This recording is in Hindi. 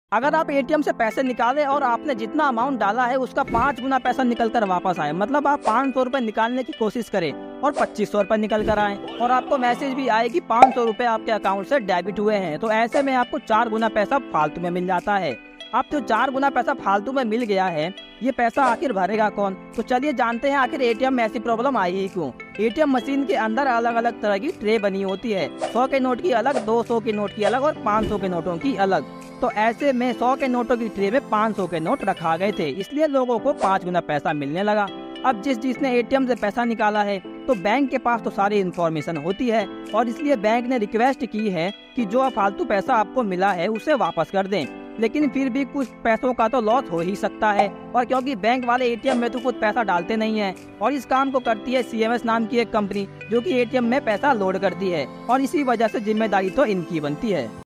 अगर आप एटीएम से पैसे निकाले और आपने जितना अमाउंट डाला है उसका 5 गुना पैसा निकल कर वापस आए, मतलब आप 500 रुपए निकालने की कोशिश करें और 2500 रुपए निकल कर आए और आपको मैसेज भी आए कि 500 रुपए आपके अकाउंट से डेबिट हुए हैं, तो ऐसे में आपको 4 गुना पैसा फालतू में मिल जाता है। अब जो 4 गुना पैसा फालतू में मिल गया है, ये पैसा आखिर भरेगा कौन? तो चलिए जानते हैं आखिर एटीएम में ऐसी प्रॉब्लम आई ही क्यों। एटीएम मशीन के अंदर अलग अलग तरह की ट्रे बनी होती है, 100 के नोट की अलग, 200 के नोट की अलग और 500 के नोटों की अलग। तो ऐसे में 100 के नोटों की ट्रे में 500 के नोट रखा गए थे, इसलिए लोगों को 5 गुना पैसा मिलने लगा। अब जिसने एटीएम से पैसा निकाला है तो बैंक के पास तो सारी इन्फॉर्मेशन होती है और इसलिए बैंक ने रिक्वेस्ट की है कि जो फालतू पैसा आपको मिला है उसे वापस कर दें। लेकिन फिर भी कुछ पैसों का तो लॉस हो ही सकता है, और क्योंकि बैंक वाले एटीएम में तो कुछ पैसा डालते नहीं है और इस काम को करती है सीएमएस नाम की एक कंपनी, जो कि एटीएम में पैसा लोड करती है, और इसी वजह से जिम्मेदारी तो इनकी बनती है।